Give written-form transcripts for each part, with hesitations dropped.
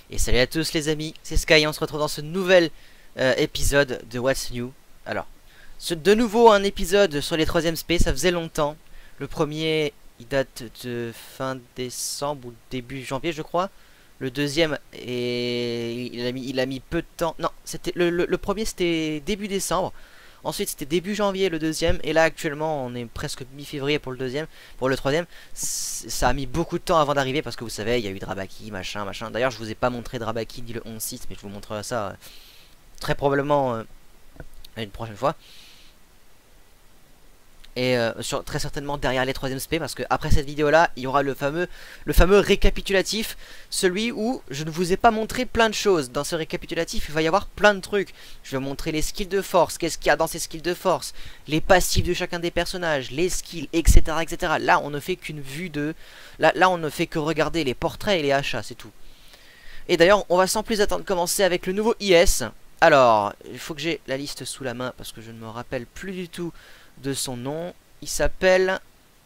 Et salut à tous les amis, c'est Sky et on se retrouve dans ce nouvel épisode de What's New. Alors, de nouveau un épisode sur les 3ème spé, ça faisait longtemps. Le premier, il date de fin décembre ou début janvier je crois. Le deuxième, il a mis peu de temps. Non, c'était le premier c'était début décembre. Ensuite c'était début janvier le deuxième. Et là actuellement on est presque mi-février pour le deuxième. Pour le troisième, ça a mis beaucoup de temps avant d'arriver. Parce que vous savez, il y a eu Drabaki, machin. D'ailleurs je vous ai pas montré Drabaki ni le 11-6. Mais je vous montrerai ça très probablement une prochaine fois. Et très certainement derrière les 3ème spé, parce que après cette vidéo là il y aura le fameux récapitulatif, celui où je ne vous ai pas montré plein de choses. Dans ce récapitulatif il va y avoir plein de trucs. Je vais montrer les skills de force, qu'est-ce qu'il y a dans ces skills de force, les passifs de chacun des personnages, les skills, etc. Là on ne fait qu'une vue de... Là on ne fait que regarder les portraits et les achats, c'est tout. Et d'ailleurs on va sans plus attendre commencer avec le nouveau IS. Alors il faut que j'ai la liste sous la main parce que je ne me rappelle plus du tout de son nom. Il s'appelle...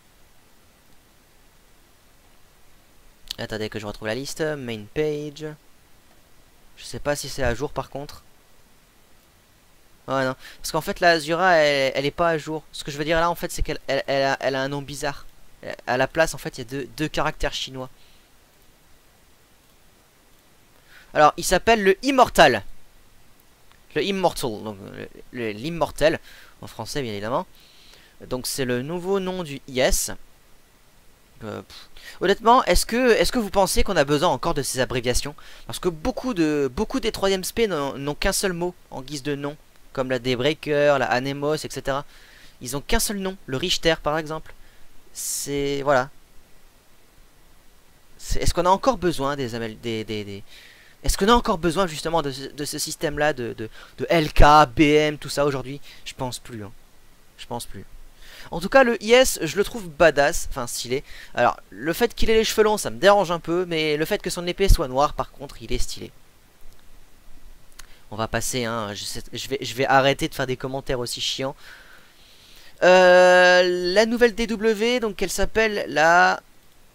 Attendez que je retrouve la liste. Main page. Je sais pas si c'est à jour par contre. Oh non. Parce qu'en fait la Azura elle est pas à jour. Ce que je veux dire là en fait c'est qu'elle a un nom bizarre. À la place en fait il y a deux caractères chinois. Alors il s'appelle le Immortal. Le Immortal. Donc l'immortel en français bien évidemment. Donc c'est le nouveau nom du IS. Honnêtement, est-ce que vous pensez qu'on a besoin encore de ces abréviations? Parce que beaucoup des 3ème spé n'ont qu'un seul mot en guise de nom. Comme la Daybreaker, la Anemos, etc. Ils ont qu'un seul nom. Le Richter par exemple. C'est... Voilà. Est-ce qu'on a encore besoin Est-ce qu'on a encore besoin justement de ce système là de LK, BM, tout ça aujourd'hui? Je pense plus. Hein. Je pense plus. En tout cas, le IS, je le trouve badass, enfin stylé. Alors, le fait qu'il ait les cheveux longs, ça me dérange un peu, mais le fait que son épée soit noire, par contre, il est stylé. On va passer, hein, je vais arrêter de faire des commentaires aussi chiants. La nouvelle DW, donc elle s'appelle la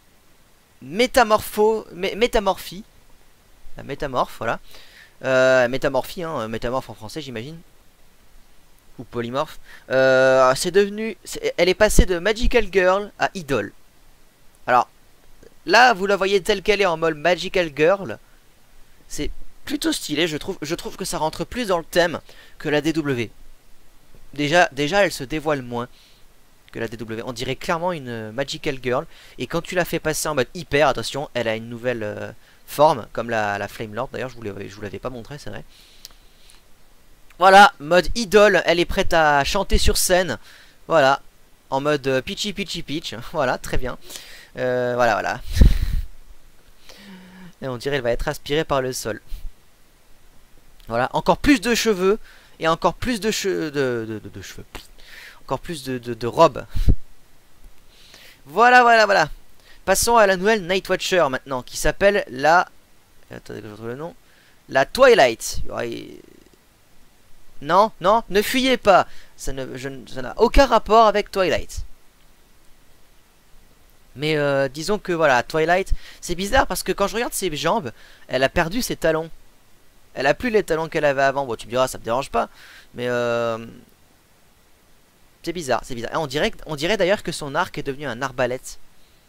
Métamorphie. La Métamorphe, voilà. Métamorphie, hein, Métamorphe en français, j'imagine. Ou polymorphe. C'est devenu... Elle est passée de Magical Girl à Idol. Alors, là, vous la voyez telle qu'elle est en mode Magical Girl. C'est plutôt stylé, je trouve. Je trouve que ça rentre plus dans le thème que la DW. Déjà elle se dévoile moins que la DW. On dirait clairement une Magical Girl. Et quand tu la fais passer en mode hyper, attention, elle a une nouvelle forme, comme la Flame Lord. D'ailleurs, je vous l'avais pas montré, c'est vrai. Voilà, mode idole, elle est prête à chanter sur scène. Voilà, en mode pitchy pitchy pitch. Voilà, très bien. Voilà. Et on dirait qu'elle va être aspirée par le sol. Voilà, encore plus de cheveux. Et encore plus de cheveux. Encore plus de robes. Voilà. Passons à la nouvelle Night Watcher maintenant. Qui s'appelle la... Attendez que je retrouve le nom. La Twilight. Non, ne fuyez pas. Ça n'a aucun rapport avec Twilight. Mais disons que voilà, Twilight, c'est bizarre parce que quand je regarde ses jambes, elle a perdu ses talons. Elle a plus les talons qu'elle avait avant. Bon, tu me diras, ça me dérange pas. Mais c'est bizarre. Et on dirait d'ailleurs que son arc est devenu un arbalète.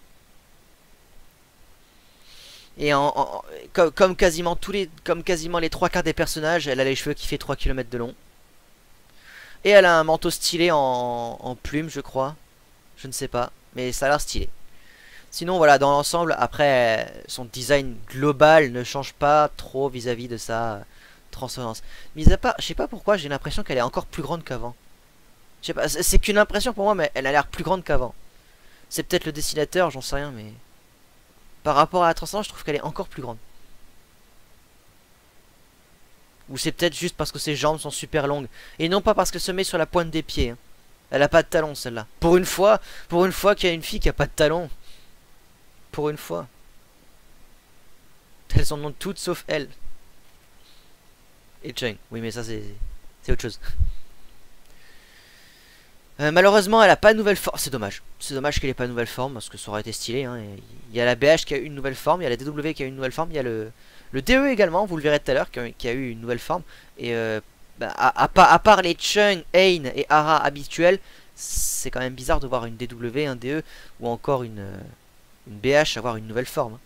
Et comme quasiment les 3/4 des personnages, elle a les cheveux qui fait 3 km de long. Et elle a un manteau stylé en plume, je crois. Je ne sais pas, mais ça a l'air stylé. Sinon, voilà, dans l'ensemble, après, son design global ne change pas trop vis-à-vis de sa transcendance. Mis à part, je sais pas pourquoi, j'ai l'impression qu'elle est encore plus grande qu'avant. Je sais pas, c'est qu'une impression pour moi, mais elle a l'air plus grande qu'avant. C'est peut-être le dessinateur, j'en sais rien, mais... Par rapport à la transcendance, je trouve qu'elle est encore plus grande. Ou c'est peut-être juste parce que ses jambes sont super longues. Et non pas parce qu'elle se met sur la pointe des pieds. Hein. Elle a pas de talons celle-là. Pour une fois qu'il y a une fille qui a pas de talons. Pour une fois. Elles en ont toutes sauf elle. Et Cheng. Oui mais ça c'est autre chose. Malheureusement, elle a pas de nouvelle forme. C'est dommage. C'est dommage qu'elle ait pas de nouvelle forme parce que ça aurait été stylé. Hein. Il y a la BH qui a une nouvelle forme, il y a la DW qui a une nouvelle forme, il y a Le DE également, vous le verrez tout à l'heure, qui a eu une nouvelle forme. Et bah, à part les Chung, Ain et Hara habituels, c'est quand même bizarre de voir une DW, un DE ou encore une BH avoir une nouvelle forme.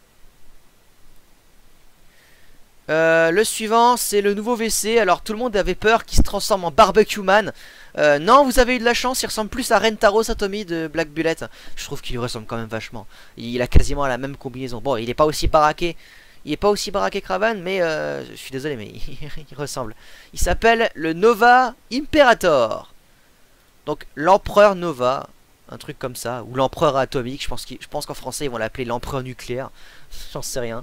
Le suivant, c'est le nouveau WC. Alors tout le monde avait peur qu'il se transforme en Barbecue Man. Non, vous avez eu de la chance, il ressemble plus à Rentaro Satomi de Black Bullet. Je trouve qu'il lui ressemble quand même vachement. Il a quasiment la même combinaison. Bon, il est pas aussi baraqué. Il est pas aussi baraqué que Ravan, mais je suis désolé, mais il ressemble. Il s'appelle le Nova Imperator. Donc l'empereur Nova, un truc comme ça, ou l'empereur atomique. Je pense qu'en français ils vont l'appeler l'empereur nucléaire. J'en sais rien.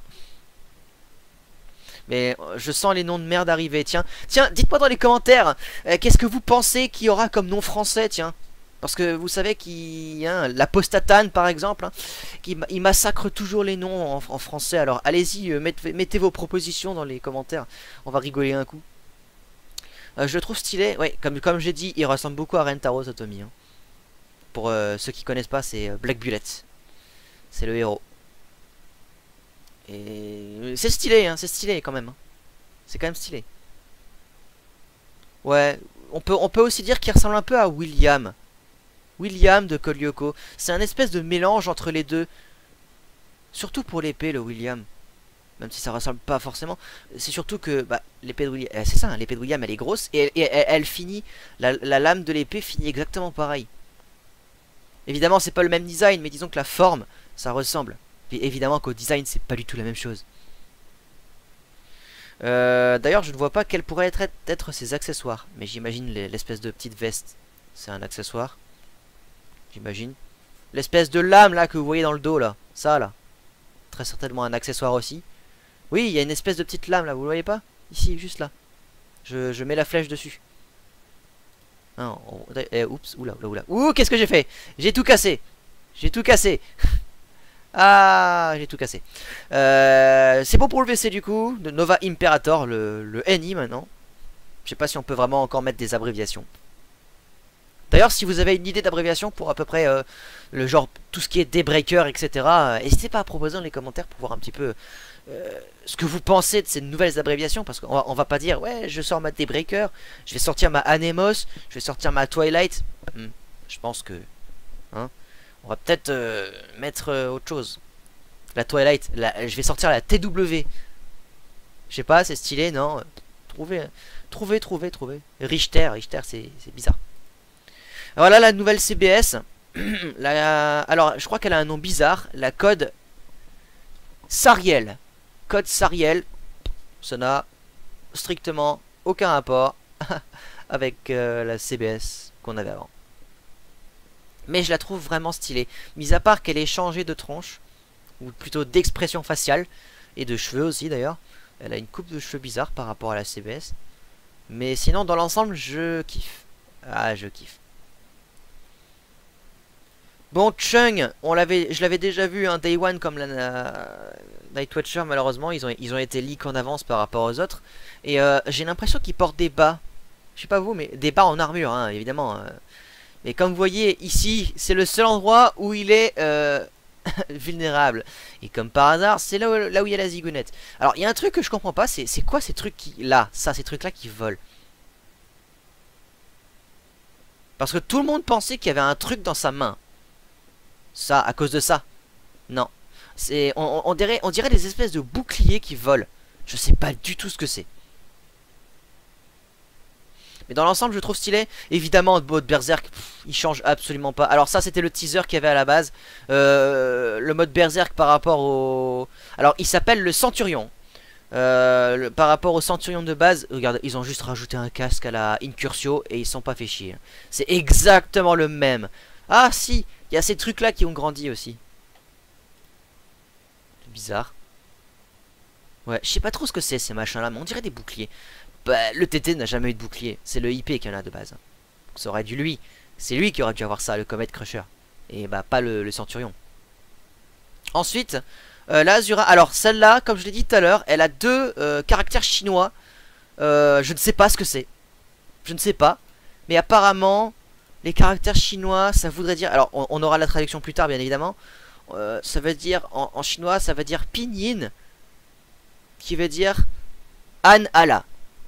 Mais je sens les noms de merde arriver. Tiens, dites-moi dans les commentaires, qu'est-ce que vous pensez qu'il y aura comme nom français, tiens. Parce que vous savez qu'il l'apostatane par exemple, hein, il massacre toujours les noms en français. Alors allez-y, mettez vos propositions dans les commentaires. On va rigoler un coup. Je le trouve stylé. Ouais, comme j'ai dit, il ressemble beaucoup à Rentaro Satomi. Hein. Pour ceux qui connaissent pas, c'est Black Bullet. C'est le héros. Et c'est stylé, hein, c'est stylé quand même. Hein. C'est quand même stylé. Ouais, on peut aussi dire qu'il ressemble un peu à William. William de Code Lyoko. C'est un espèce de mélange entre les deux. Surtout pour l'épée, le William. Même si ça ressemble pas forcément. C'est surtout que bah, l'épée de William. C'est ça, hein, l'épée de William elle est grosse. Et elle finit. La lame de l'épée finit exactement pareil. Évidemment, c'est pas le même design, mais disons que la forme, ça ressemble. Et évidemment qu'au design, c'est pas du tout la même chose. D'ailleurs, je ne vois pas quels pourraient être ses accessoires. Mais j'imagine l'espèce de petite veste. C'est un accessoire. J'imagine. L'espèce de lame là que vous voyez dans le dos là. Ça là. Très certainement un accessoire aussi. Oui, il y a une espèce de petite lame là, vous le voyez pas? Ici, juste là. Je mets la flèche dessus. Hein, oups, oula. Ouh, qu'est-ce que j'ai fait? J'ai tout cassé. J'ai tout cassé. Ah, j'ai tout cassé. C'est bon pour le WC du coup. De Nova Imperator, le NI maintenant. Je sais pas si on peut vraiment encore mettre des abréviations. D'ailleurs, si vous avez une idée d'abréviation pour à peu près le genre, tout ce qui est Daybreaker, etc., n'hésitez pas à proposer dans les commentaires pour voir un petit peu ce que vous pensez de ces nouvelles abréviations. Parce qu'on va pas dire, ouais, je sors ma Daybreaker, je vais sortir ma Anemos, je vais sortir ma Twilight. Je pense que... Hein, on va peut-être mettre autre chose. La Twilight, je vais sortir la TW. Je sais pas, c'est stylé, non? Trouvez. Richter, c'est bizarre. Voilà la nouvelle CBS. Alors, je crois qu'elle a un nom bizarre. La code Sariel. Code Sariel. Ça n'a strictement aucun rapport avec la CBS qu'on avait avant. Mais je la trouve vraiment stylée. Mis à part qu'elle ait changé de tronche. Ou plutôt d'expression faciale. Et de cheveux aussi d'ailleurs. Elle a une coupe de cheveux bizarre par rapport à la CBS. Mais sinon dans l'ensemble je kiffe. Ah, je kiffe. Bon, Chung, je l'avais déjà vu un Day One comme la Nightwatcher, malheureusement, ils ont été leak en avance par rapport aux autres. Et j'ai l'impression qu'ils portent des bas. Je sais pas vous, mais des bas en armure, hein, évidemment. Mais comme vous voyez, ici, c'est le seul endroit où il est vulnérable. Et comme par hasard, c'est là où il y a la zigounette. Alors, il y a un truc que je comprends pas, c'est quoi ces trucs ces trucs-là qui volent? Parce que tout le monde pensait qu'il y avait un truc dans sa main. Ça, à cause de ça. Non. On dirait des espèces de boucliers qui volent. Je sais pas du tout ce que c'est. Mais dans l'ensemble, je trouve stylé. Évidemment, le mode Berserk, il change absolument pas. Alors ça, c'était le teaser qu'il y avait à la base. Le mode Berserk par rapport au... Alors, il s'appelle le Centurion. Par rapport au Centurion de base, regarde, ils ont juste rajouté un casque à la Incursio et ils sont pas fait chier. C'est exactement le même. Ah si, il y a ces trucs là qui ont grandi aussi. C'est bizarre. Ouais, je sais pas trop ce que c'est ces machins là, mais on dirait des boucliers. Bah, le TT n'a jamais eu de bouclier. C'est le IP qui en a de base. Donc, ça aurait dû lui. C'est lui qui aurait dû avoir ça, le Comet Crusher. Et bah pas le Centurion. Ensuite, la Azura. Alors celle-là, comme je l'ai dit tout à l'heure, elle a deux caractères chinois. Je ne sais pas ce que c'est. Je ne sais pas. Mais apparemment, les caractères chinois, ça voudrait dire... Alors, on aura la traduction plus tard, bien évidemment. Ça veut dire, en chinois, ça veut dire pinyin. qui veut dire Anne Allah.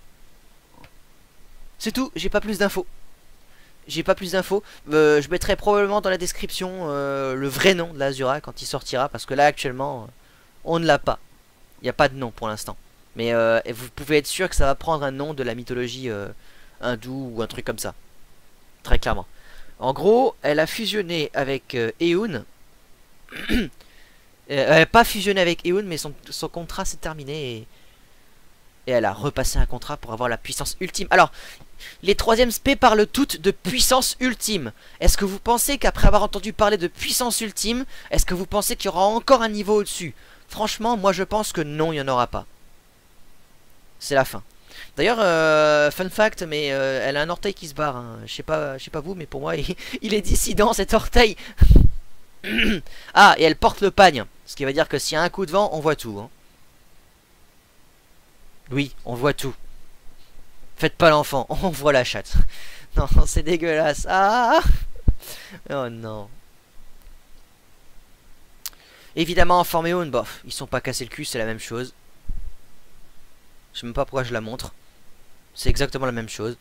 C'est tout, j'ai pas plus d'infos. J'ai pas plus d'infos. Je mettrai probablement dans la description le vrai nom de l'Azura quand il sortira. Parce que là actuellement, on ne l'a pas. Il n'y a pas de nom pour l'instant. Mais vous pouvez être sûr que ça va prendre un nom de la mythologie hindoue ou un truc comme ça. Très clairement. En gros, elle a fusionné avec Eun. Elle n'a pas fusionné avec Eun, mais son contrat s'est terminé. Et elle a repassé un contrat pour avoir la puissance ultime. Alors, les 3e SP parlent toutes de puissance ultime. Est-ce que vous pensez qu'après avoir entendu parler de puissance ultime, est-ce que vous pensez qu'il y aura encore un niveau au-dessus? Franchement, moi je pense que non, il n'y en aura pas. C'est la fin. D'ailleurs, fun fact, mais elle a un orteil qui se barre. Hein. Je sais pas vous, mais pour moi, il est dissident cet orteil. Ah, et elle porte le pagne. Ce qui veut dire que s'il y a un coup de vent, on voit tout. Hein. Oui, on voit tout. Faites pas l'enfant, on voit la chatte. Non, c'est dégueulasse. Ah! Oh non. Évidemment, en Forméon, bof, ils sont pas cassés le cul, c'est la même chose. Je sais même pas pourquoi je la montre. C'est exactement la même chose.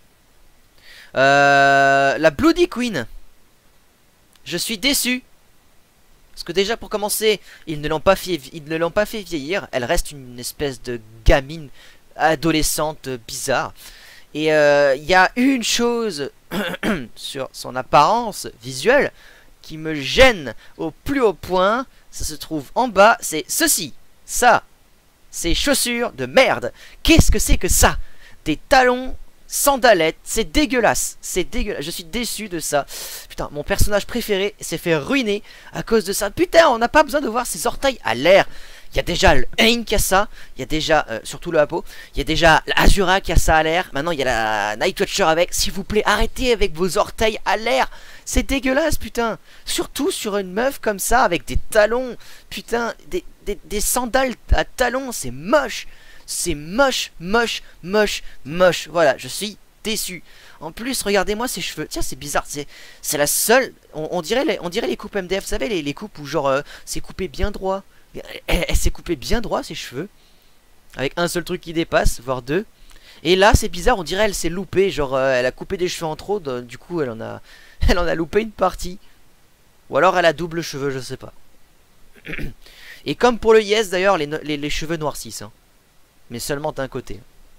La Bloody Queen. Je suis déçu. Parce que déjà pour commencer, ils ne l'ont pas fait vieillir. Elle reste une espèce de gamine adolescente bizarre. Et il y a une chose sur son apparence visuelle qui me gêne au plus haut point. Ça se trouve en bas, c'est ceci. Ça, ces chaussures de merde. Qu'est-ce que c'est que ça? Des talons sandalettes, c'est dégueulasse. C'est dégueulasse, je suis déçu de ça. Putain, mon personnage préféré s'est fait ruiner à cause de ça. Putain, on n'a pas besoin de voir ses orteils à l'air. Il y a déjà le Ain qui a ça. Il y a déjà, surtout le Apo. Il y a déjà l'Azura qui a ça à l'air. Maintenant, il y a la Nightwatcher avec. S'il vous plaît, arrêtez avec vos orteils à l'air. C'est dégueulasse, putain. Surtout sur une meuf comme ça, avec des talons. Putain, des sandales à talons. C'est moche. C'est moche, moche, moche, moche. Voilà, je suis déçu. En plus, regardez-moi ses cheveux. Tiens, c'est bizarre. C'est la seule. On dirait les coupes MDF. Vous savez, les coupes où genre c'est coupé bien droit. Elle s'est coupé bien droit ses cheveux. Avec un seul truc qui dépasse, voire deux. Et là, c'est bizarre. On dirait elle s'est loupée. Genre, elle a coupé des cheveux en trop. Du coup, elle en a loupé une partie. Ou alors elle a double cheveux, je sais pas. Et comme pour le Yes, d'ailleurs, les cheveux noircissent. Hein. Mais seulement d'un côté.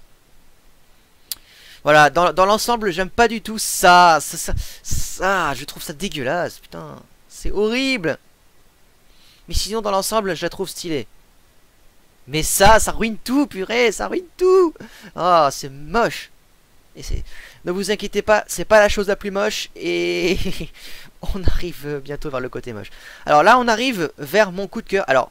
Voilà, dans l'ensemble, j'aime pas du tout ça. Ça, je trouve ça dégueulasse. Putain, c'est horrible. Mais sinon, dans l'ensemble, je la trouve stylée. Mais ça ruine tout, purée, ça ruine tout. Oh, c'est moche. Et ne vous inquiétez pas, c'est pas la chose la plus moche. Et on arrive bientôt vers le côté moche. Alors là, on arrive vers mon coup de cœur. Alors,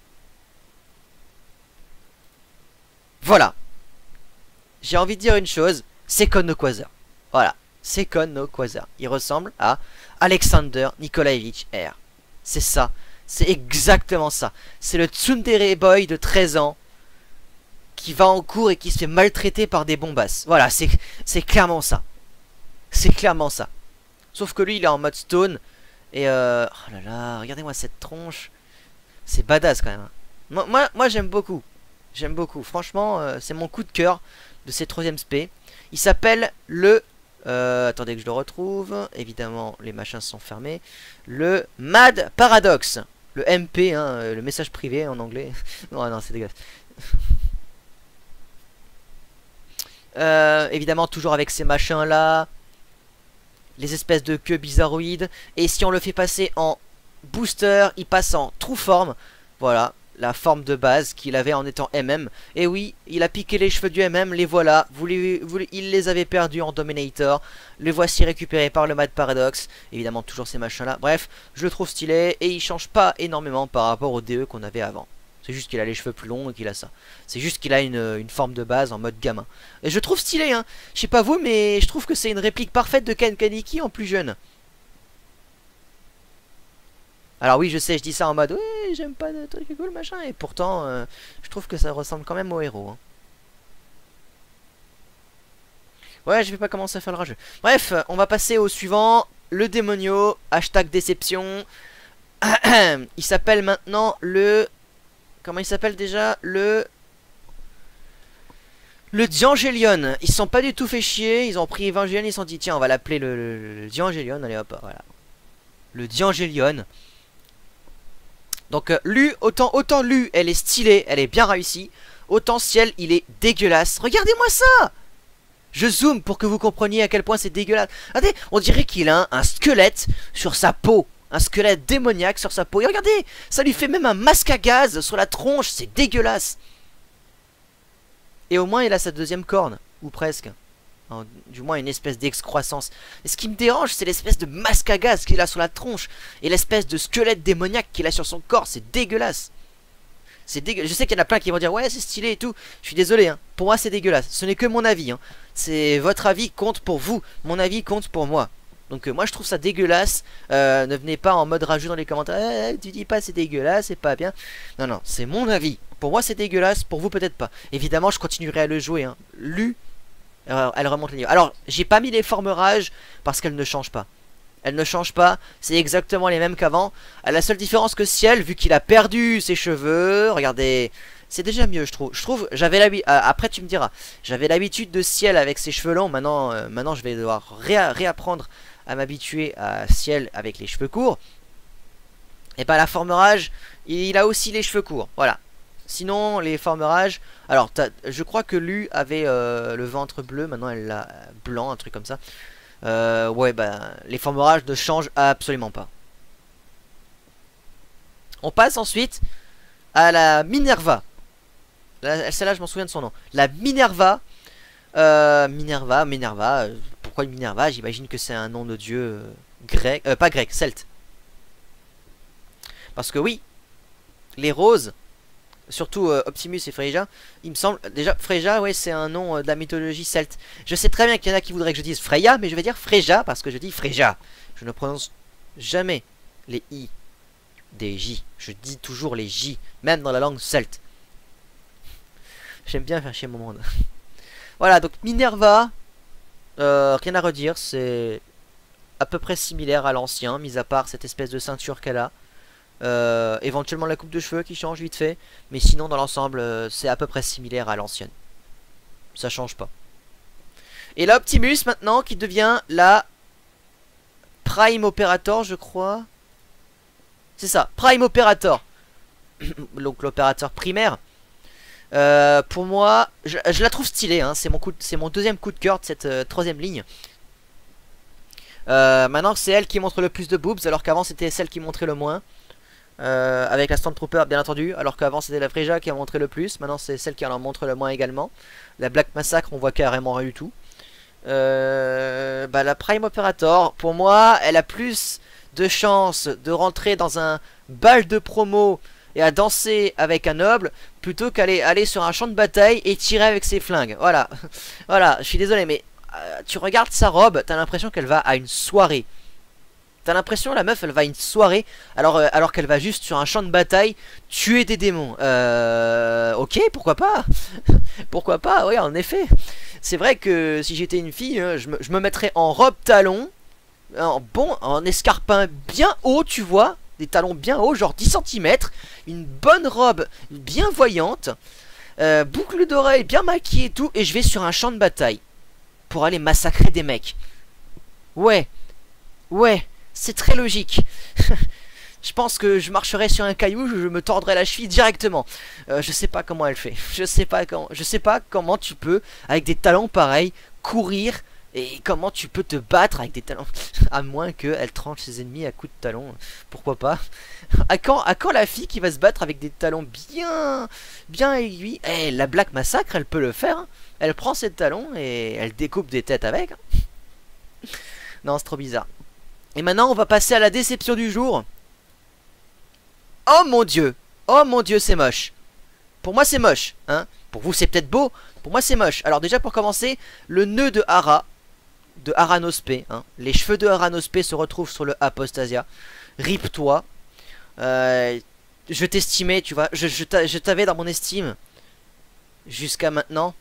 voilà. J'ai envie de dire une chose. Sekon no Quasar. Voilà. Sekon no Quasar. Il ressemble à Alexander Nikolaevich R. C'est ça. C'est exactement ça. C'est le tsundere boy de 13 ans qui va en cours et qui se fait maltraiter par des bombasses. Voilà, c'est clairement ça. C'est clairement ça. Sauf que lui, il est en mode stone. Et oh là là, regardez-moi cette tronche. C'est badass quand même. Moi j'aime beaucoup. J'aime beaucoup. Franchement, c'est mon coup de cœur de ces 3e SP. Il s'appelle le... attendez que je le retrouve. Évidemment, les machins sont fermés. Le Mad Paradox. Le MP, hein, le message privé en anglais. Non, c'est dégueulasse. Évidemment, toujours avec ces machins-là. Les espèces de queues bizarroïdes. Et si on le fait passer en booster, il passe en true form. Voilà. La forme de base qu'il avait en étant MM. Et oui, il a piqué les cheveux du MM, les voilà. Il les avait perdus en Dominator. Les voici récupérés par le Mad Paradox. Évidemment, toujours ces machins là. Bref, je le trouve stylé. Et il change pas énormément par rapport au DE qu'on avait avant. C'est juste qu'il a les cheveux plus longs et qu'il a ça. C'est juste qu'il a une forme de base en mode gamin. Et je trouve stylé, hein. Je sais pas vous, mais je trouve que c'est une réplique parfaite de Ken Kaneki en plus jeune. Alors oui, je sais, je dis ça en mode oui, j'aime pas de trucs cool machin, et pourtant je trouve que ça ressemble quand même au héros. Hein. Ouais, je vais pas commencer à faire le rageux. Bref, on va passer au suivant, le démonio, hashtag déception. Il s'appelle maintenant le... Comment il s'appelle déjà? Le Le Diangelion, ils se sont pas du tout fait chier, ils ont pris Evangelion, ils se sont dit tiens on va l'appeler le Diangelion, allez hop, voilà. Le Diangelion. Donc Lu, autant Lu elle est stylée, elle est bien réussie, autant Ciel il est dégueulasse. Regardez-moi ça. Je zoome pour que vous compreniez à quel point c'est dégueulasse. Regardez, on dirait qu'il a un squelette sur sa peau. Un squelette démoniaque sur sa peau. Et regardez, ça lui fait même un masque à gaz sur la tronche, c'est dégueulasse. Et au moins il a sa deuxième corne, ou presque. Enfin, du moins une espèce d'excroissance. Et ce qui me dérange, c'est l'espèce de masque à gaz qu'il a sur la tronche. Et l'espèce de squelette démoniaque qu'il a sur son corps, c'est dégueulasse. C'est dégueulasse. Je sais qu'il y en a plein qui vont dire ouais c'est stylé et tout. Je suis désolé, hein. Pour moi c'est dégueulasse. Ce n'est que mon avis, hein. C'est votre avis compte pour vous. Mon avis compte pour moi. Donc moi je trouve ça dégueulasse. Ne venez pas en mode rageux dans les commentaires. Tu dis pas c'est dégueulasse, c'est pas bien. Non, non, c'est mon avis. Pour moi c'est dégueulasse, pour vous peut-être pas. Évidemment je continuerai à le jouer, hein. Lu, elle remonte les niveaux. Alors j'ai pas mis les formes rage parce qu'elles ne changent pas. Elles ne changent pas, c'est exactement les mêmes qu'avant. La seule différence que Ciel, vu qu'il a perdu ses cheveux, regardez, c'est déjà mieux je trouve. J'avais l'habitude, après tu me diras, j'avais l'habitude de Ciel avec ses cheveux longs. Maintenant je vais devoir réapprendre à m'habituer à Ciel avec les cheveux courts. Et bah la forme rage, il a aussi les cheveux courts, voilà. Sinon les formes rage, alors je crois que Lu avait le ventre bleu, maintenant elle l'a blanc, un truc comme ça. Ouais bah les formes rage ne changent absolument pas. On passe ensuite à la Minerva. Celle-là je m'en souviens de son nom. La Minerva. Minerva. Pourquoi une Minerva? J'imagine que c'est un nom de dieu grec. Pas grec, celte. Parce que oui, les roses, surtout Optimus et Freyja, il me semble, déjà Freyja, ouais, c'est un nom de la mythologie celte. Je sais très bien qu'il y en a qui voudraient que je dise Freya, mais je vais dire Freyja parce que je dis Freyja. Je ne prononce jamais les I des J. Je dis toujours les J, même dans la langue celte. J'aime bien faire chier mon monde. Voilà, donc Minerva, rien à redire, c'est à peu près similaire à l'ancien, mis à part cette espèce de ceinture qu'elle a. Éventuellement la coupe de cheveux qui change vite fait, mais sinon dans l'ensemble c'est à peu près similaire à l'ancienne. Ça change pas. Et là Optimus maintenant qui devient la Prime Operator, je crois. C'est ça, Prime Operator. Donc l'opérateur primaire. Pour moi, je la trouve stylée, hein. C'est mon deuxième coup de cœur de cette troisième ligne. Maintenant c'est elle qui montre le plus de boobs, alors qu'avant c'était celle qui montrait le moins. Avec la Stormtrooper bien entendu, alors qu'avant c'était la Freyja qui en montrait le plus. Maintenant c'est celle qui en montre le moins également. La Black Massacre on voit carrément rien du tout. Bah, la Prime Operator, pour moi elle a plus de chances de rentrer dans un bal de promo et à danser avec un noble plutôt qu'aller sur un champ de bataille et tirer avec ses flingues. Voilà. Voilà, je suis désolé mais tu regardes sa robe, t'as l'impression qu'elle va à une soirée. T'as l'impression la meuf elle va à une soirée alors qu'elle va juste sur un champ de bataille tuer des démons. Ok, pourquoi pas. Pourquoi pas, oui en effet. C'est vrai que si j'étais une fille, je me mettrais en robe talon, en escarpin bien haut tu vois. Des talons bien hauts, genre 10 cm. Une bonne robe bien voyante, boucle d'oreilles bien maquillée et tout. Et je vais sur un champ de bataille pour aller massacrer des mecs. Ouais, ouais. C'est très logique. Je pense que je marcherai sur un caillou, je me tordrai la cheville directement. Je sais pas comment elle fait. Je sais pas comment tu peux, avec des talons pareils, courir. Et comment tu peux te battre avec des talons. À moins qu'elle tranche ses ennemis à coups de talons. Pourquoi pas. À quand la fille qui va se battre avec des talons bien aiguilles. Eh, la Black Massacre, elle peut le faire, hein. Elle prend ses talons et elle découpe des têtes avec, hein. Non, c'est trop bizarre. Et maintenant on va passer à la déception du jour. Oh mon dieu, c'est moche. Pour moi c'est moche, hein. Pour vous c'est peut-être beau, pour moi c'est moche. Alors déjà pour commencer, le nœud de Hara, de Aranospe, hein. Les cheveux de Aranospe se retrouvent sur le Apostasia. Rip toi. Je t'estimais, tu vois, je t'avais dans mon estime jusqu'à maintenant.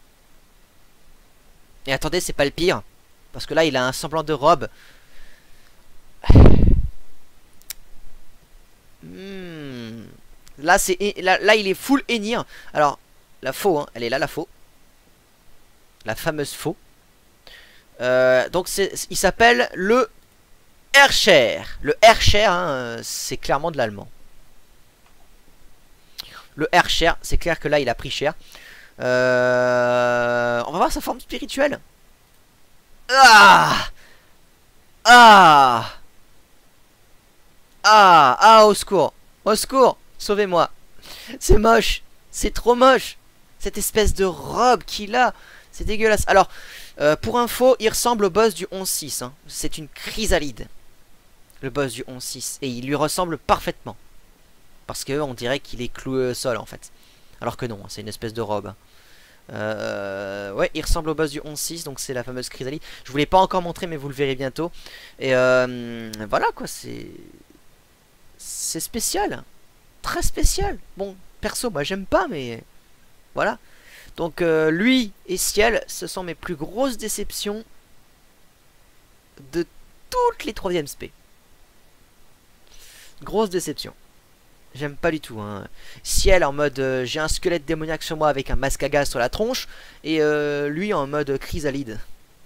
Et attendez, c'est pas le pire, parce que là il a un semblant de robe. Là, là il est full Enir. Alors, la faux, hein, elle est là, la faux. la fameuse faux. Donc il s'appelle le Airshare. Le Airshare, hein, c'est clairement de l'allemand. Le Airshare, c'est clair que là il a pris cher. On va voir sa forme spirituelle. Ah, ah, ah, au secours, au secours, sauvez-moi. C'est moche, c'est trop moche. Cette espèce de robe qu'il a, c'est dégueulasse. Alors, pour info, il ressemble au boss du 11-6. Hein. C'est une chrysalide, le boss du 11-6. Et il lui ressemble parfaitement. Parce qu'on dirait qu'il est cloué au sol en fait. Alors que non, c'est une espèce de robe. Ouais, il ressemble au boss du 11-6, donc c'est la fameuse chrysalide. Je vous l'ai pas encore montré, mais vous le verrez bientôt. Et voilà quoi, c'est spécial. Très spécial. Bon, perso, moi j'aime pas, mais voilà. Donc lui et Ciel, ce sont mes plus grosses déceptions de toutes les 3ème spé. Grosse déception. J'aime pas du tout. Hein. Ciel en mode j'ai un squelette démoniaque sur moi avec un masque à gaz sur la tronche. Et lui en mode chrysalide.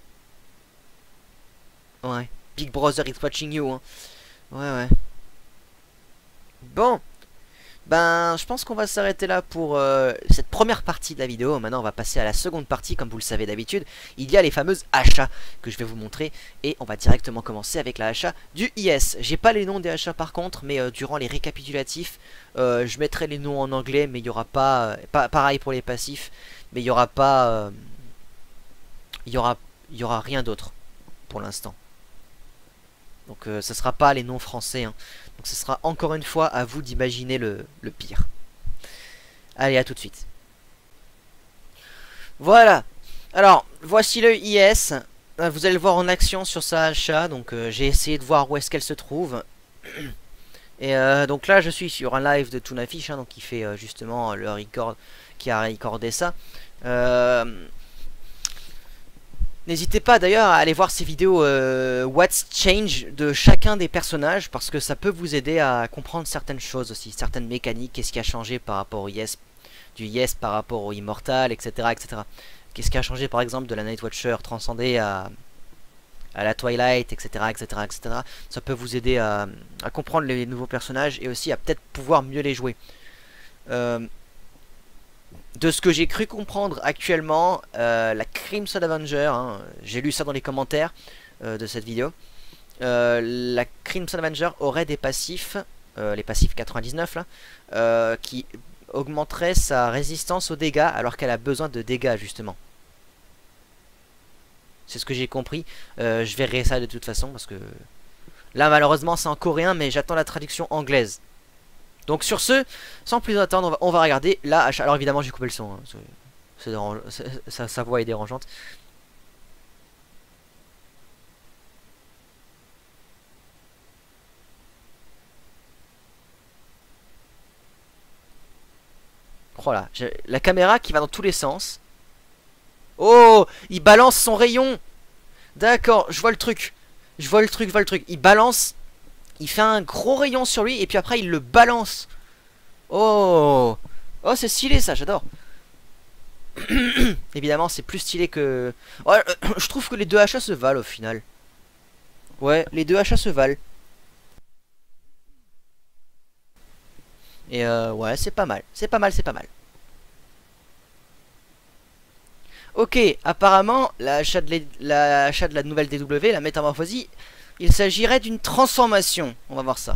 Ouais. Big Brother is watching you. Hein. Ouais. Bon. Ben, je pense qu'on va s'arrêter là pour cette première partie de la vidéo. Maintenant, on va passer à la seconde partie, comme vous le savez d'habitude. Il y a les fameuses achats que je vais vous montrer. Et on va directement commencer avec l'achat du IS. J'ai pas les noms des achats par contre, mais durant les récapitulatifs, je mettrai les noms en anglais, mais il y aura pas, pareil pour les passifs, mais il y aura pas, il y aura rien d'autre pour l'instant. Donc ça sera pas les noms français, hein. Donc ce sera encore une fois à vous d'imaginer le pire. Allez, à tout de suite. Voilà. Alors, voici le IS. Vous allez le voir en action sur sa achat. Donc j'ai essayé de voir où est-ce qu'elle se trouve. Et donc là je suis sur un live de Tunafish, hein, donc qui fait justement le record, qui a recordé ça. N'hésitez pas d'ailleurs à aller voir ces vidéos What's Change de chacun des personnages, parce que ça peut vous aider à comprendre certaines choses aussi, certaines mécaniques, qu'est-ce qui a changé par rapport au Yes, du Yes par rapport au Immortal, etc. etc. Qu'est-ce qui a changé par exemple de la Nightwatcher transcendée à la Twilight, etc. etc. etc. Ça peut vous aider à comprendre les nouveaux personnages et aussi à peut-être pouvoir mieux les jouer. De ce que j'ai cru comprendre actuellement, la Crimson Avenger, hein, j'ai lu ça dans les commentaires de cette vidéo, la Crimson Avenger aurait des passifs, les passifs 99 là, qui augmenteraient sa résistance aux dégâts alors qu'elle a besoin de dégâts justement. C'est ce que j'ai compris, je verrai ça de toute façon parce que là malheureusement c'est en coréen mais j'attends la traduction anglaise. Donc sur ce, sans plus attendre, on va regarder la achat. Alors évidemment j'ai coupé le son, hein. Sa voix est dérangeante. Voilà, la caméra qui va dans tous les sens. Oh, il balance son rayon. D'accord, je vois le truc. Je vois le truc. Il balance. Il fait un gros rayon sur lui et puis après il le balance. Oh, oh c'est stylé ça, j'adore. Évidemment c'est plus stylé que... Oh, je trouve que les deux achats se valent au final. Ouais, les deux achats se valent. Et ouais, c'est pas mal. C'est pas mal. Ok, apparemment, l'achat de la nouvelle DW, la métamorphosie, il s'agirait d'une transformation. On va voir ça.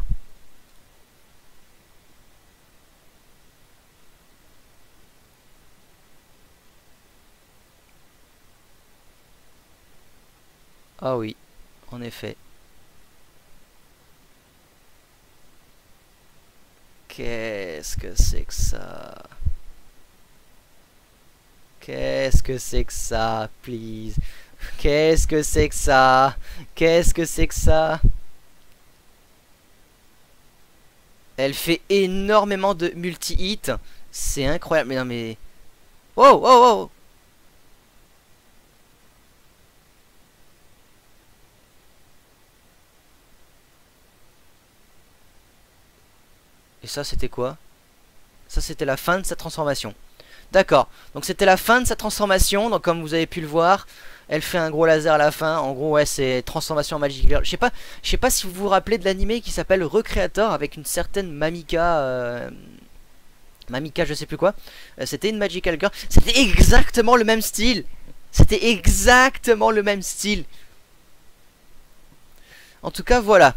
Ah oui, en effet. Qu'est-ce que c'est que ça? Qu'est-ce que c'est que ça, please? Qu'est-ce que c'est que ça? Qu'est-ce que c'est que ça? Elle fait énormément de multi-hit. C'est incroyable. Mais non mais... Wow, wow, wow. Et ça c'était quoi? Ça c'était la fin de sa transformation. D'accord. Donc c'était la fin de sa transformation. Donc comme vous avez pu le voir, elle fait un gros laser à la fin. En gros, ouais, c'est transformation en Magic Girl. Je sais pas si vous vous rappelez de l'animé qui s'appelle Recreator avec une certaine Mamika. Mamika, je sais plus quoi. C'était une Magical Girl. C'était exactement le même style. C'était exactement le même style. En tout cas, voilà.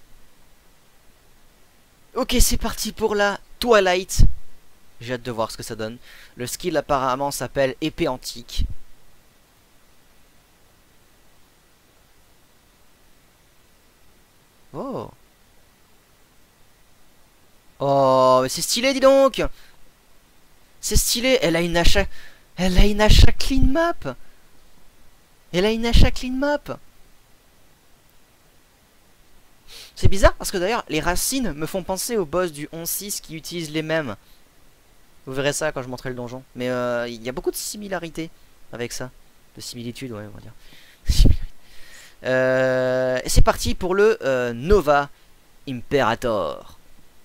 Ok, c'est parti pour la Twilight. J'ai hâte de voir ce que ça donne. Le skill apparemment s'appelle épée antique. Oh. Oh, mais c'est stylé, dis donc. C'est stylé. Elle a une achat. Elle a une achat clean map. Elle a une achat clean map. C'est bizarre parce que d'ailleurs, les racines me font penser au boss du 11-6 qui utilise les mêmes. Vous verrez ça quand je montrerai le donjon. Mais il y a beaucoup de similarités avec ça. De similitudes, ouais, on va dire. Et c'est parti pour le Nova Imperator.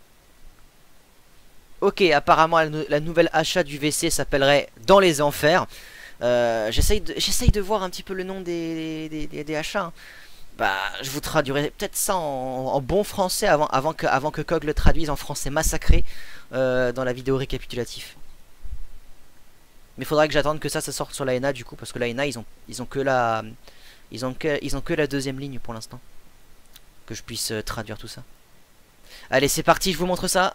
Ok, apparemment la nouvelle achat du VC s'appellerait Dans les Enfers. J'essaye de voir un petit peu le nom des achats. Hein. Bah, je vous traduirai peut-être ça en bon français avant que Cog le traduise en français massacré dans la vidéo récapitulative. Mais il faudra que j'attende que ça sorte sur l'ANA du coup, parce que l'ANA ils ont que la deuxième ligne pour l'instant. Que je puisse traduire tout ça. Allez, c'est parti, je vous montre ça.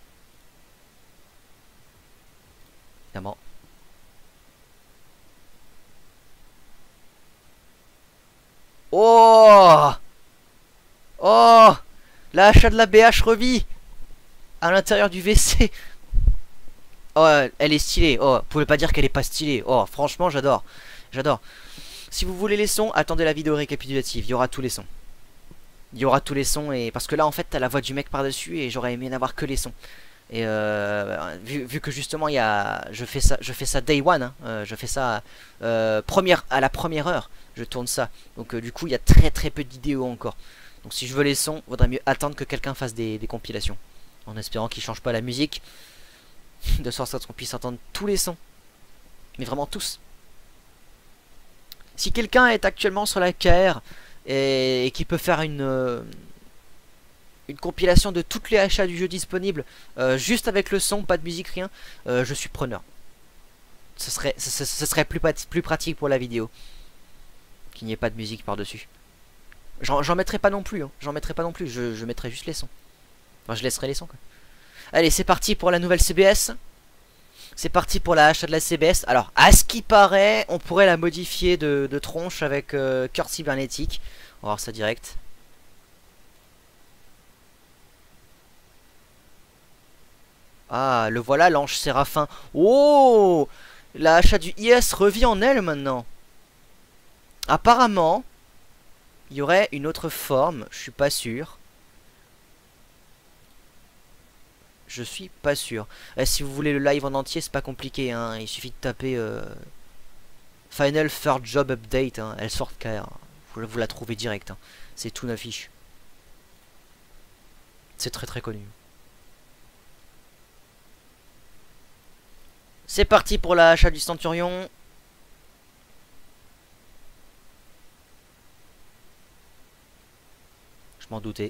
Évidemment. Oh! Oh! L'achat de la BH revit à l'intérieur du WC. Oh, elle est stylée. Oh, vous pouvez pas dire qu'elle est pas stylée. Oh, franchement, j'adore. J'adore. Si vous voulez les sons, attendez la vidéo récapitulative. Il y aura tous les sons. Il y aura tous les sons. Et parce que là, en fait, t'as la voix du mec par-dessus et j'aurais aimé n'avoir que les sons. Et vu que justement, je fais ça day one. Hein, je fais ça à la première heure. Je tourne ça. Donc, du coup, il y a très peu de vidéos encore. Donc, si je veux les sons, vaudrait mieux attendre que quelqu'un fasse des compilations. En espérant qu'il change pas la musique. De sorte à ce qu'on puisse entendre tous les sons. Mais vraiment tous. Si quelqu'un est actuellement sur la KR et qui peut faire une compilation de toutes les achats du jeu disponibles juste avec le son, pas de musique, rien, je suis preneur. Ce serait plus pratique pour la vidéo. Qu'il n'y ait pas de musique par-dessus. J'en mettrai pas non plus. Hein. J'en mettrai pas non plus. Je mettrai juste les sons. Enfin, je laisserai les sons. Quoi. Allez, c'est parti pour la nouvelle CBS. C'est parti pour l'achat de la CBS. Alors, à ce qui paraît, on pourrait la modifier de tronche avec cœur cybernétique. On va voir ça direct. Ah, le voilà, l'ange séraphin. Oh! L'achat du IS revit en elle maintenant. Apparemment, il y aurait une autre forme. Je suis pas sûr. Je suis pas sûr. Si vous voulez le live en entier, c'est pas compliqué. Hein. Il suffit de taper Final Third Job Update. Hein. Elle sort car vous la trouvez direct. Hein. C'est tout affiche. C'est très connu. C'est parti pour l'achat du Centurion. Je m'en doutais.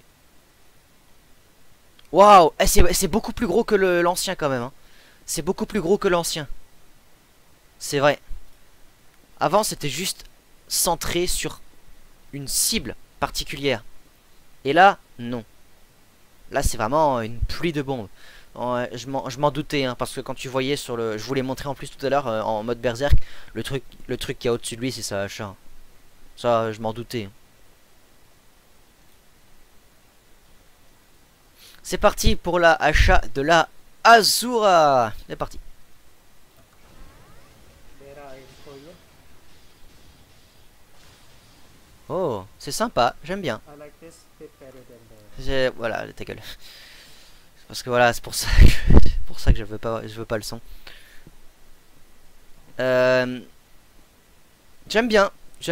Waouh, c'est beaucoup plus gros que l'ancien quand même. Hein. C'est beaucoup plus gros que l'ancien. C'est vrai. Avant, c'était juste centré sur une cible particulière. Et là, non. Là, c'est vraiment une pluie de bombes. Je m'en doutais, hein, parce que quand tu voyais sur le... Je vous l'ai montré en plus tout à l'heure en mode berserk. Le truc qu'il y a au-dessus de lui, c'est sa hache. Ça, je m'en doutais. C'est parti pour la achat de la Azura. C'est parti. Oh, c'est sympa, j'aime bien. Voilà, ta gueule. Parce que voilà, c'est pour ça que je veux pas le son. J'aime bien.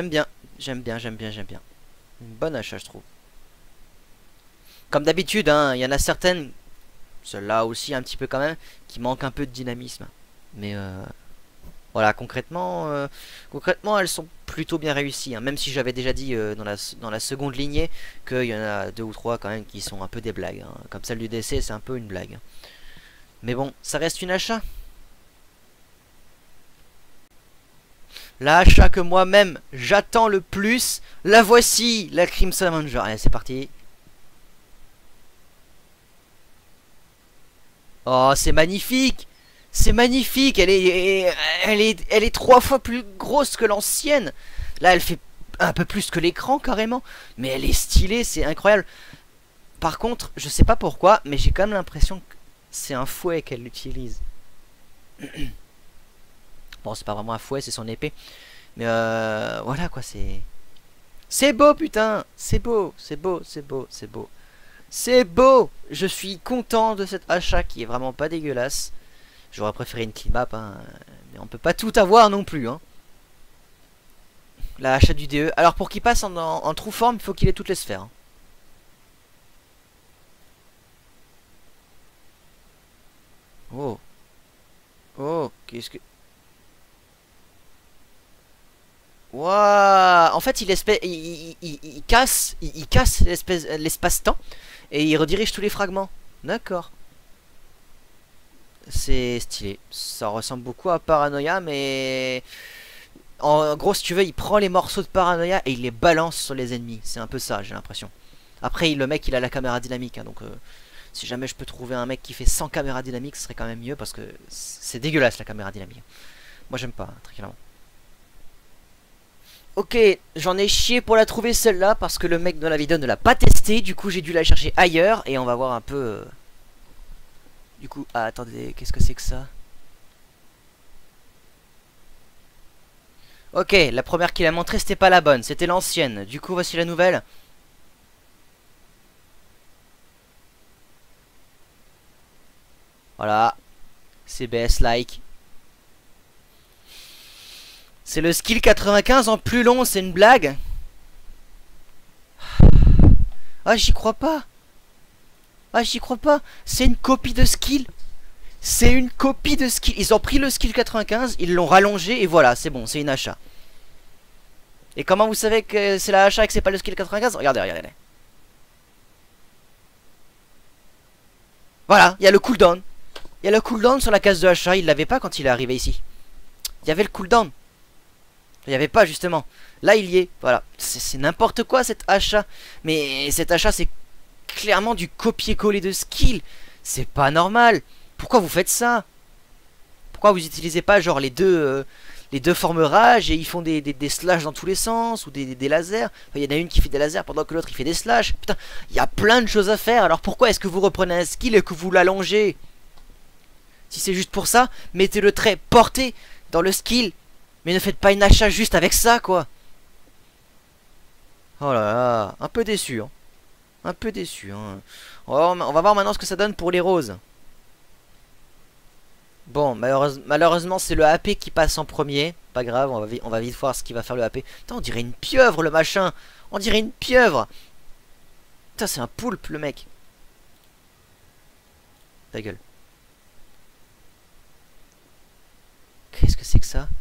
Une bonne achat, je trouve. Comme d'habitude, hein, il y en a certaines, celle-là aussi un petit peu quand même, qui manquent un peu de dynamisme. Mais Voilà, concrètement, elles sont plutôt bien réussies, hein, même si j'avais déjà dit dans la seconde lignée qu'il y en a deux ou trois quand même qui sont un peu des blagues, hein. Comme celle du DC, c'est un peu une blague. Mais bon, ça reste une achat. La achat que moi-même j'attends le plus, la voici, la Crimson Avenger. Allez, c'est parti. Oh, c'est magnifique! C'est magnifique! Elle est trois fois plus grosse que l'ancienne. Là, elle fait un peu plus que l'écran carrément. Mais elle est stylée, c'est incroyable. Par contre, je sais pas pourquoi, mais j'ai quand même l'impression que c'est un fouet qu'elle utilise. Bon, c'est pas vraiment un fouet, c'est son épée. Mais voilà quoi, c'est... C'est beau, putain! C'est beau, c'est beau, c'est beau, c'est beau. C'est beau! Je suis content de cet achat qui est vraiment pas dégueulasse. J'aurais préféré une clean map, hein, mais on peut pas tout avoir non plus. Hein. La achat du DE. Alors pour qu'il passe en true form, il faut qu'il ait toutes les sphères. Hein. Oh. Oh, qu'est-ce que... Waouh! En fait, il casse, il casse l'espace-temps et il redirige tous les fragments. D'accord. C'est stylé. Ça ressemble beaucoup à Paranoia, mais en gros, si tu veux, il prend les morceaux de Paranoia et il les balance sur les ennemis. C'est un peu ça, j'ai l'impression. Après, le mec, il a la caméra dynamique, hein, donc si jamais je peux trouver un mec qui fait 100 caméras dynamiques, ce serait quand même mieux parce que c'est dégueulasse la caméra dynamique. Moi, j'aime pas, très clairement. Ok, j'en ai chié pour la trouver celle-là parce que le mec dans la vidéo ne l'a pas testé. Du coup, j'ai dû la chercher ailleurs et on va voir un peu. Du coup, ah, attendez, qu'est-ce que c'est que ça? Ok, la première qu'il a montrée, c'était pas la bonne, c'était l'ancienne. Du coup, voici la nouvelle. Voilà, CBS-like. C'est le skill 95 en plus long, c'est une blague. Ah, j'y crois pas. Ah, j'y crois pas. C'est une copie de skill. C'est une copie de skill. Ils ont pris le skill 95, ils l'ont rallongé et voilà, c'est bon, c'est une achat. Et comment vous savez que c'est la achat et que c'est pas le skill 95? Regardez, regardez. Voilà, il y a le cooldown. Il y a le cooldown sur la case de achat, il l'avait pas quand il est arrivé ici. Il y avait le cooldown. Il n'y avait pas justement. Là il y est. Voilà. C'est n'importe quoi cet achat. Mais cet achat c'est clairement du copier-coller de skill. C'est pas normal. Pourquoi vous faites ça? Pourquoi vous utilisez pas genre les deux formes rage et ils font des slash dans tous les sens ou des lasers? Enfin, il y en a une qui fait des lasers pendant que l'autre il fait des slash. Putain, il y a plein de choses à faire. Alors pourquoi est-ce que vous reprenez un skill et que vous l'allongez? Si c'est juste pour ça, mettez le trait porté dans le skill. Mais ne faites pas une achat juste avec ça, quoi. Oh là là, un peu déçu, hein. Un peu déçu, hein. On va voir maintenant ce que ça donne pour les roses. Bon, malheureusement, c'est le AP qui passe en premier. Pas grave, on va vite voir ce qu'il va faire le AP. Putain, on dirait une pieuvre, le machin. On dirait une pieuvre. Putain, c'est un poulpe, le mec. Ta gueule. Qu'est-ce que c'est que ça?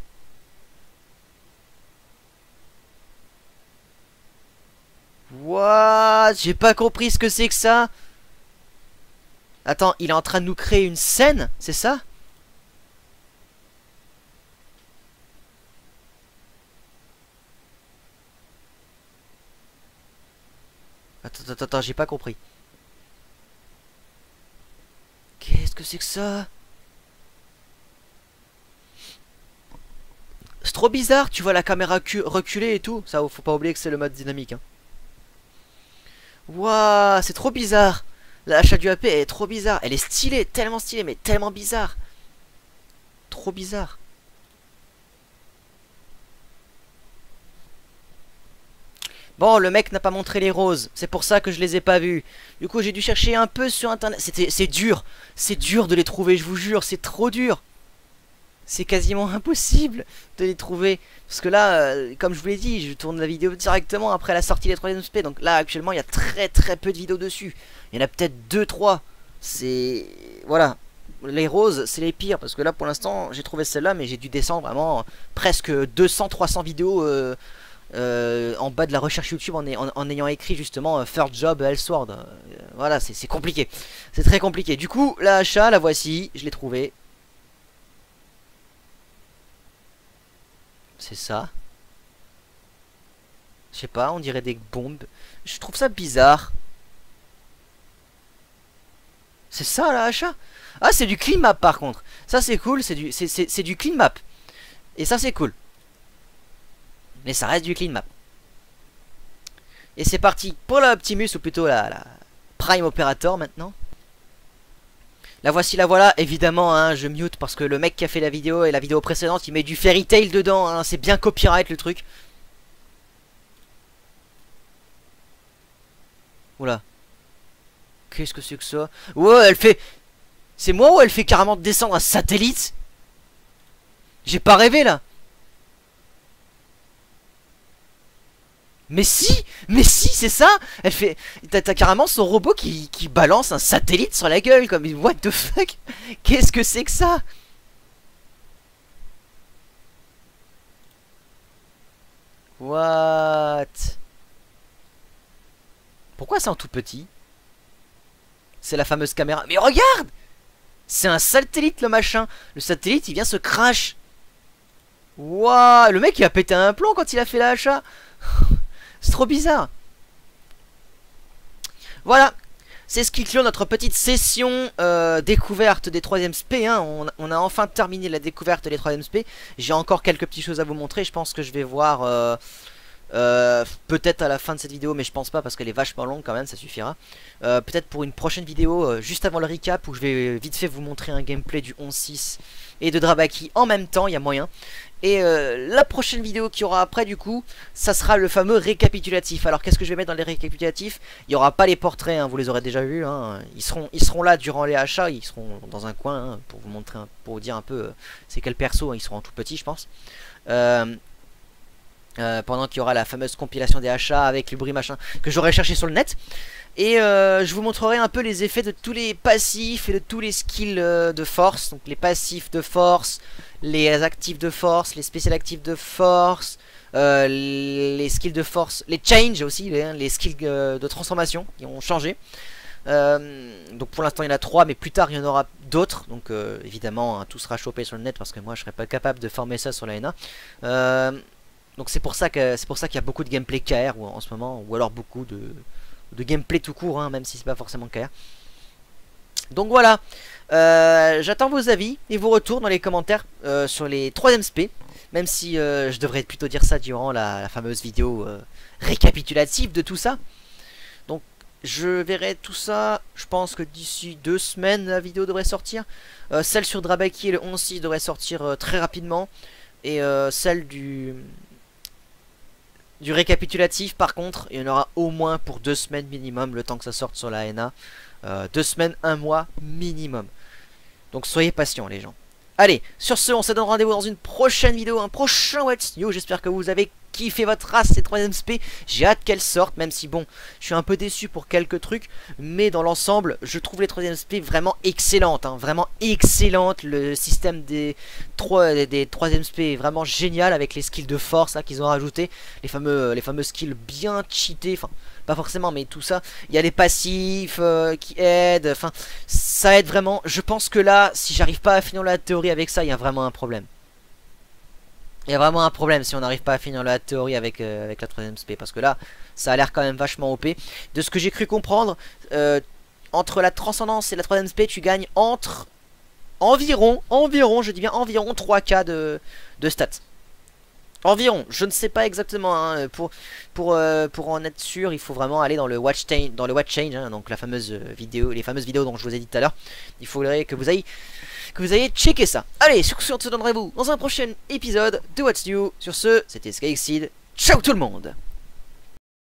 What? J'ai pas compris ce que c'est que ça. Attends, il est en train de nous créer une scène, c'est ça? Attends, j'ai pas compris. Qu'est-ce que c'est que ça? C'est trop bizarre, tu vois la caméra reculée et tout. Ça, faut pas oublier que c'est le mode dynamique, hein. Waouh, c'est trop bizarre. L'achat du AP est trop bizarre. Elle est stylée, mais tellement bizarre. Trop bizarre. Bon, le mec n'a pas montré les roses. C'est pour ça que je les ai pas vues. Du coup, j'ai dû chercher un peu sur internet. C'est dur. C'est dur de les trouver, je vous jure. C'est trop dur. C'est quasiment impossible de les trouver. Parce que là, comme je vous l'ai dit, je tourne la vidéo directement après la sortie des 3ème SP. Donc là, actuellement, il y a très peu de vidéos dessus. Il y en a peut-être 2-3. C'est... Voilà. les roses, c'est les pires. Parce que là, pour l'instant, j'ai trouvé celle-là, mais j'ai dû descendre vraiment presque 200-300 vidéos en bas de la recherche YouTube en ayant écrit justement Third Job Elsword. Voilà, c'est compliqué. C'est très compliqué. Du coup, la achat, la voici. Je l'ai trouvée. C'est ça. Je sais pas, on dirait des bombes. Je trouve ça bizarre. C'est ça la achat. Ah, c'est du clean map par contre. Ça c'est cool, c'est du clean map. Et ça c'est cool. Mais ça reste du clean map. Et c'est parti pour la Optimus, ou plutôt la Prime Operator maintenant. La voici, la voilà. Évidemment, hein, je mute parce que le mec qui a fait la vidéo et la vidéo précédente, il met du fairy tail dedans. Hein, c'est bien copyright le truc. Oula. Qu'est-ce que c'est que ça? Ouais, elle fait... C'est moi ou elle fait carrément descendre un satellite? J'ai pas rêvé là. Mais si c'est ça. Elle fait... T'as carrément son robot qui balance un satellite sur la gueule comme... What the fuck? Qu'est-ce que c'est que ça? What? Pourquoi c'est en tout petit? C'est la fameuse caméra. Mais regarde! C'est un satellite le machin. Le satellite il vient se crash. Waouh! Le mec il a pété un plomb quand il a fait l'achat. C'est trop bizarre. Voilà. C'est ce qui clôt notre petite session découverte des 3ème SP. Hein. On a enfin terminé la découverte des 3ème SP. J'ai encore quelques petites choses à vous montrer. Je pense que je vais voir... peut-être à la fin de cette vidéo, mais je pense pas parce qu'elle est vachement longue quand même, ça suffira. Peut-être pour une prochaine vidéo, juste avant le recap, où je vais vite fait vous montrer un gameplay du 11-6 et de Drabaki en même temps, il y a moyen. Et la prochaine vidéo qu'il y aura après, du coup, ça sera le fameux récapitulatif. Alors qu'est-ce que je vais mettre dans les récapitulatifs? Il n'y aura pas les portraits, hein, vous les aurez déjà vus. Hein. Ils seront là durant les achats, ils seront dans un coin hein, pour vous montrer, pour vous dire un peu c'est quel perso, hein, ils seront en tout petit, je pense. Pendant qu'il y aura la fameuse compilation des achats avec le bruit machin que j'aurai cherché sur le net. Et je vous montrerai un peu les effets de tous les passifs et de tous les skills de force. Donc les passifs de force, les actifs de force, les spécial actifs de force, les skills de force, les change aussi, les skills de transformation qui ont changé. Donc pour l'instant il y en a 3, mais plus tard il y en aura d'autres. Donc évidemment hein, tout sera chopé sur le net parce que moi je serais pas capable de former ça sur la NA. Donc c'est pour ça qu'il y a beaucoup de gameplay KR en ce moment, ou alors beaucoup de gameplay tout court, hein, même si c'est pas forcément KR. Donc voilà, j'attends vos avis et vos retours dans les commentaires sur les 3ème SP, même si je devrais plutôt dire ça durant la fameuse vidéo récapitulative de tout ça. Donc je verrai tout ça, je pense que d'ici 2 semaines la vidéo devrait sortir. Celle sur Drabaki et le 11-6 devrait sortir très rapidement. Et celle du récapitulatif par contre il y en aura au moins pour 2 semaines minimum, le temps que ça sorte sur la NA. 2 semaines, 1 mois minimum. Donc soyez patients les gens. Allez, sur ce on se donne rendez-vous dans une prochaine vidéo, un prochain What's New. J'espère que vous avez kiffé votre race, ces 3ème SP. J'ai hâte qu'elle sorte, même si bon, je suis un peu déçu pour quelques trucs, mais dans l'ensemble, je trouve les 3ème SP vraiment excellentes, hein, vraiment excellentes. Le système des 3ème SP est vraiment génial avec les skills de force qu'ils ont rajouté, les fameux skills bien cheatés, enfin pas forcément, mais tout ça. Il y a les passifs qui aident, enfin ça aide vraiment. Je pense que là, si j'arrive pas à finir la théorie avec ça, il y a vraiment un problème. Il y a vraiment un problème si on n'arrive pas à finir la théorie avec la 3ème SP. Parce que là, ça a l'air quand même vachement OP. De ce que j'ai cru comprendre, entre la transcendance et la 3ème SP, tu gagnes entre environ, je dis bien environ 3K de stats. Environ, je ne sais pas exactement, hein. Pour en être sûr, il faut vraiment aller dans le watch change, hein, donc la fameuse vidéo, les fameuses vidéos dont je vous ai dit tout à l'heure. Il faudrait que vous ayez checké ça. Allez, sur ce, on se donne rendez-vous dans un prochain épisode de What's New. Sur ce, c'était Skyxid. Ciao tout le monde!